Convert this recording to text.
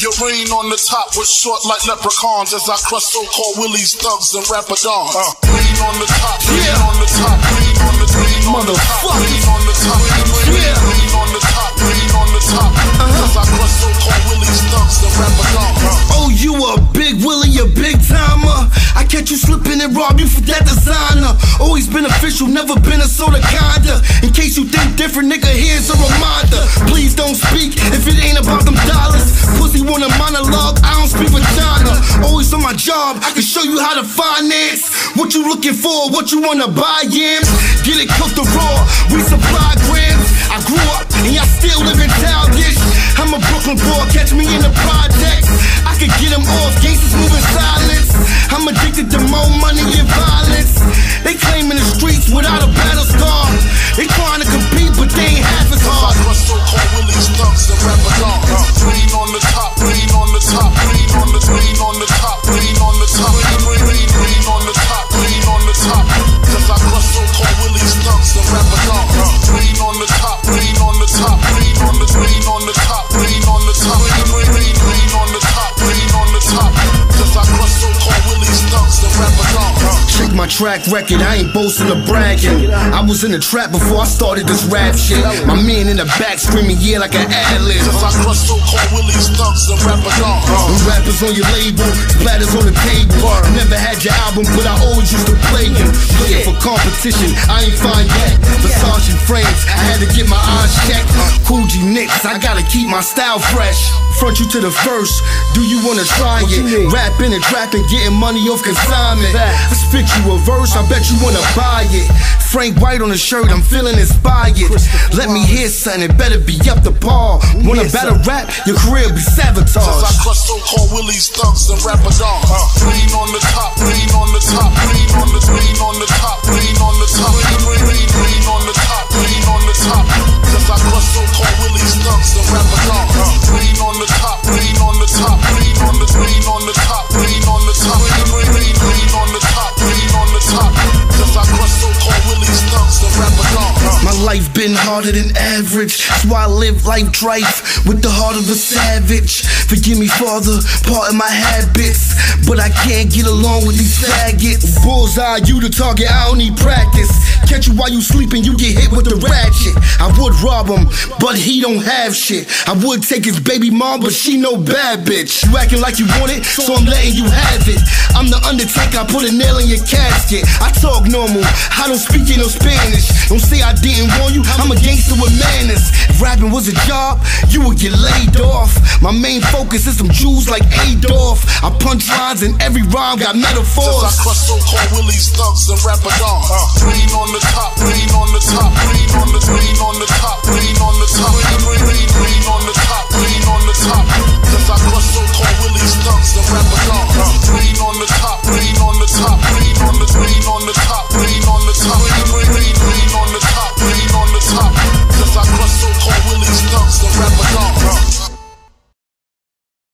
Your reign on the top was short like leprechauns as I crush so-called willies, thugs, and rapadons. Reign on the top, reign on the top, reign on the top, reign on the top, reign on the top, reign on the top, reign on the top. As I crush so-called willies, thugs, and rapadons. Oh, you a big Willie, a big timer. I catch you slipping and rob you for that designer. Always been official, never been a soda kinda. In case you think different, nigga, here's a reminder. Please don't speak if it ain't about them dollars. Pussy want a monologue, I don't speak vagina. Always on my job, I can show you how to finance. What you looking for, what you wanna buy, yams? Get it cooked or raw, we supply grams. I grew up and y'all still living childish. I'm a Brooklyn boy, catch me in the projects. I could get them off, gangsters moving silence. I'm addicted to more money and violence. They claiming the streets without a battle scar. They trying to compete, but they ain't half as hard. I so-called willies, thugs, and rapadons. Reign on the top, reign on the top, reign on the reign on the top, reign on the top, reign on the top, reign on the top. Cause I crush so-called willies, thugs, and rapadons. Reign on the top, reign on the top, reign on the reign on the top, reign on the top, reign on the top, reign on the top. Cause I crush so-called willies, thugs, and rapadons. Check my track record, I ain't boasting or bragging. I was in the trap before I started this rap shit. My man in the back screaming yeah like an ad-lib. Cause I crush so-called willies, thugs, and rapadons. Rappers on your label, splatters on the table. Never had your album, but I always used to play you. Looking for competition, I ain't find yet. Massage and frames, I had to get my eyes checked. Cool G Nicks, I gotta keep my style fresh. Front you to the first, do you wanna try it? Rapping and trapping, getting money off consignment. I spit you a verse, I bet you wanna buy it. Frank White on the shirt, I'm feeling inspired. Let me hear something, it better be up to par. Wanna battle rap, your career be sabotaged. Cause I crush so-called willies, thugs, and rapadons. Reign on the top, reign on the top, reign on the reign on the top, reign on the top, reign on the top, reign on the top. Cause I crush so-called willies, thugs, and rapadons. Reign on the top, reign on the top, reign on the reign on the top, reign on the top, reign on the top, reign on the top. Cause I crush so-called willies, thugs, and rapadons. My life been harder than average, that's why I live life trife with the heart of a savage. Forgive me, Father, pardon my habits, but I can't get along with these faggots. Bullseye, you the target, I don't need practice. Catch you while you sleeping, you get hit with the ratchet. I would rob him, but he don't have shit. I would take his baby mom, but she no bad bitch. You acting like you want it, so I'm letting you have it. I'm the Undertaker, I put a nail in your casket. I talk normal, I don't speak in no Spanish. Don't say I didn't warn you, I'm a gangster with manners. If rapping was a job, you would get laid off. My main focus is some Jews like Adolf. I punch lines and every rhyme got metaphors. Cause I crush so-called willies, thugs, and rapadons. Reign on the